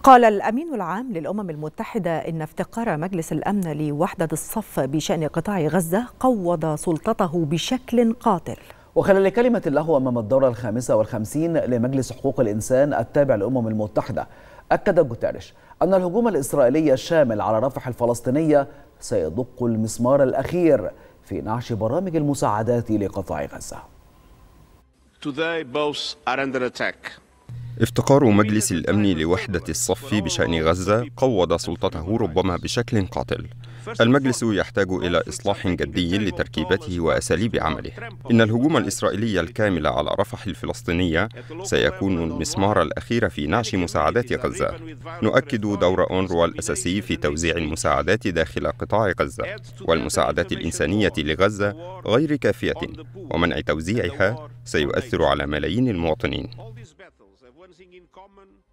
قال الأمين العام للأمم المتحدة إن افتقار مجلس الأمن لوحدة الصف بشأن قطاع غزة قوض سلطته بشكل قاتل. وخلال كلمة له أمام الدورة ال55 لمجلس حقوق الإنسان التابع للأمم المتحدة، أكد جوتيريش أن الهجوم الإسرائيلي الشامل على رفح الفلسطينية سيدق المسمار الأخير في نعش برامج المساعدات لقطاع غزة. افتقار مجلس الأمن لوحدة الصف بشأن غزة قوض سلطته ربما بشكل قاتل. المجلس يحتاج إلى إصلاح جدي لتركيبته وأساليب عمله. إن الهجوم الإسرائيلي الكامل على رفح الفلسطينية سيكون المسمار الأخير في نعش مساعدات غزة. نؤكد دور أونروا الأساسي في توزيع المساعدات داخل قطاع غزة، والمساعدات الإنسانية لغزة غير كافية، ومنع توزيعها سيؤثر على ملايين المواطنين.